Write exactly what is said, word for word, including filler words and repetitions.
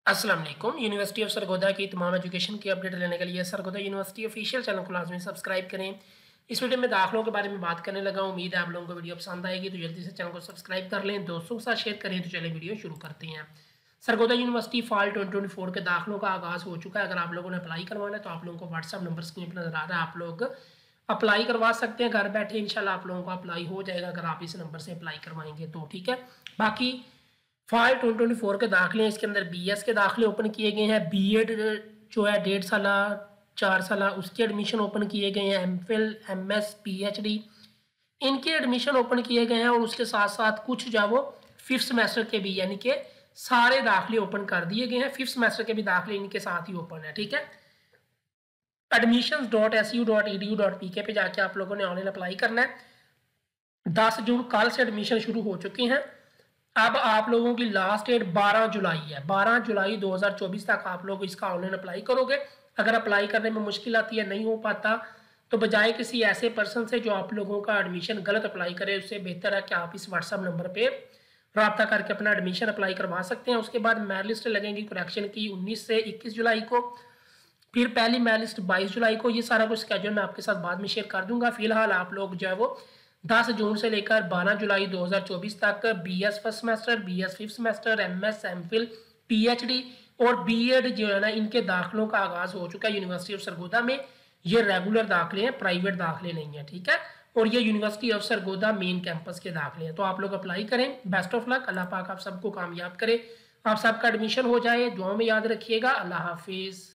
अस्सलाम वालेकुम। University of Sargodha की तमाम एजुकेशन की अपडेट लेने के लिए सरगोदा यूनिवर्सिटी ऑफिशियल चैनल को लाजमी सब्सक्राइब करें। इस वीडियो में दाखिलों के बारे में बात करने लगा हूं। उम्मीद है आप लोगों को वीडियो पसंद आएगी, तो जल्दी से चैनल को सब्सक्राइब कर लें, दोस्तों के साथ शेयर करें। तो चलें वीडियो शुरू करते हैं। Sargodha university fall twenty twenty four के दाखिलों का आगाज़ हो चुका है। अगर आप लोगों ने अप्लाई करवाना है तो आप लोगों को व्हाट्सअप नंबर स्क्रीन पर नजर आ रहा है, आप लोग अप्लाई करवा सकते हैं घर बैठे। इंशाल्लाह आप लोगों को अप्लाई हो जाएगा अगर आप इस नंबर से अप्लाई करवाएंगे तो, ठीक है। बाकी फाइव ट्वेंटी ट्वेंटी फोर के दाखिले हैं, इसके अंदर बी एस के दाखिले ओपन किए गए हैं। बी एड जो है डेढ़ साल चार साल उसके एडमिशन ओपन किए गए हैं। M Phil M S P H D इनके एडमिशन ओपन किए गए हैं, और उसके साथ साथ कुछ जो वो फिफ्थ सेमेस्टर के भी, यानी कि सारे दाखिले ओपन कर दिए गए हैं। फिफ्थ सेमेस्टर के भी दाखिले इनके साथ ही ओपन है, ठीक है। Admission dot S U dot E D U dot P K पे जाके आप लोगों ने ऑनलाइन अप्लाई करना है। दस जून कल से एडमिशन शुरू हो चुके हैं। अब आप लोगों की लास्ट डेट बारह जुलाई है। बारह जुलाई दो हज़ार चौबीस तक आप लोग इसका ऑनलाइन अप्लाई करोगे। अगर अप्लाई करने में मुश्किल आती है, नहीं हो पाता, तो बजाय किसी ऐसे पर्सन से जो आप लोगों का एडमिशन गलत अप्लाई करे, उससे बेहतर है कि आप इस व्हाट्सएप नंबर पे रब्ता करके अपना एडमिशन अप्लाई करवा सकते हैं। उसके बाद मेरिट लिस्ट लगेंगी करेक्शन की उन्नीस से इक्कीस जुलाई को, फिर पहली मेरिट लिस्ट बाईस जुलाई को। ये सारा कुछ स्केड्यूल मैं आपके साथ बाद में शेयर कर दूंगा। फिलहाल आप लोग जो है वो दस जून से लेकर बारह जुलाई दो हज़ार चौबीस तक B S first semester, B S fifth semester, M S, M Phil, P H D और बी एड जो है ना, इनके दाखिलों का आगाज हो चुका है यूनिवर्सिटी ऑफ सरगोदा में। ये रेगुलर दाखिले हैं, प्राइवेट दाखिले नहीं है, ठीक है। और ये university of Sargodha main campus के दाखिले हैं। तो आप लोग अप्लाई करें। Best of luck. अल्लाह पाक आप सबको कामयाब करे, आप सबका एडमिशन हो जाए। दुआ में याद रखिएगा। अल्लाह हाफिज।